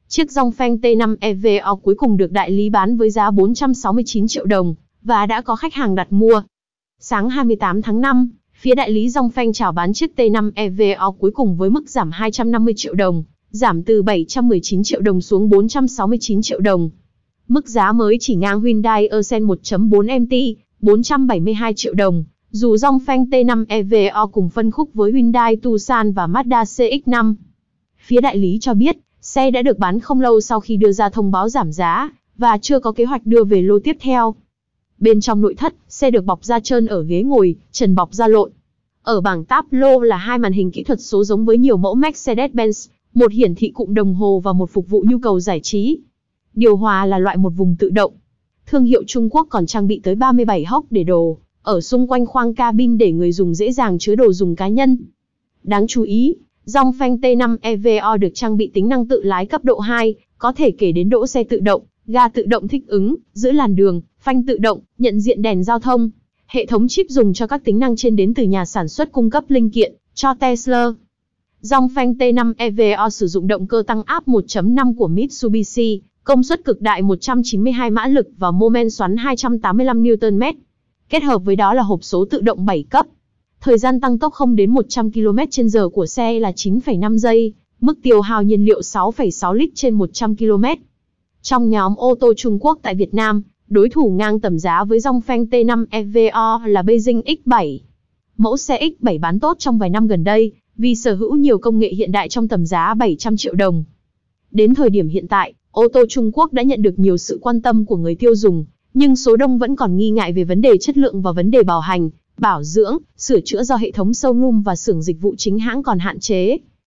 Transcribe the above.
Chiếc Dongfeng T5 EVO cuối cùng được đại lý bán với giá 469 triệu đồng, và đã có khách hàng đặt mua. Sáng 28 tháng 5, phía đại lý Dongfeng chào bán chiếc T5 EVO cuối cùng với mức giảm 250 triệu đồng, giảm từ 719 triệu đồng xuống 469 triệu đồng. Mức giá mới chỉ ngang Hyundai Accent 1.4 MT, 472 triệu đồng, dù Dongfeng T5 EVO cùng phân khúc với Hyundai Tucson và Mazda CX-5. Phía đại lý cho biết, xe đã được bán không lâu sau khi đưa ra thông báo giảm giá, và chưa có kế hoạch đưa về lô tiếp theo. Bên trong nội thất, xe được bọc da trơn ở ghế ngồi, trần bọc da lộn. Ở bảng táp lô là hai màn hình kỹ thuật số giống với nhiều mẫu Mercedes-Benz, một hiển thị cụm đồng hồ và một phục vụ nhu cầu giải trí. Điều hòa là loại một vùng tự động. Thương hiệu Trung Quốc còn trang bị tới 37 hốc để đồ, ở xung quanh khoang cabin để người dùng dễ dàng chứa đồ dùng cá nhân. Đáng chú ý, Dongfeng T5 EVO được trang bị tính năng tự lái cấp độ 2, có thể kể đến đỗ xe tự động, ga tự động thích ứng, giữ làn đường, phanh tự động, nhận diện đèn giao thông. Hệ thống chip dùng cho các tính năng trên đến từ nhà sản xuất cung cấp linh kiện cho Tesla. Dongfeng T5 EVO sử dụng động cơ tăng áp 1.5 của Mitsubishi, công suất cực đại 192 mã lực và mô men xoắn 285 Nm. Kết hợp với đó là hộp số tự động 7 cấp. Thời gian tăng tốc 0 đến 100 km/h của xe là 9,5 giây, mức tiêu hao nhiên liệu 6,6 lít trên 100 km. Trong nhóm ô tô Trung Quốc tại Việt Nam, đối thủ ngang tầm giá với Dongfeng T5 EVO là Beijing X7. Mẫu xe X7 bán tốt trong vài năm gần đây, vì sở hữu nhiều công nghệ hiện đại trong tầm giá 700 triệu đồng. Đến thời điểm hiện tại, ô tô Trung Quốc đã nhận được nhiều sự quan tâm của người tiêu dùng, nhưng số đông vẫn còn nghi ngại về vấn đề chất lượng và vấn đề bảo hành, bảo dưỡng, sửa chữa do hệ thống showroom và xưởng dịch vụ chính hãng còn hạn chế.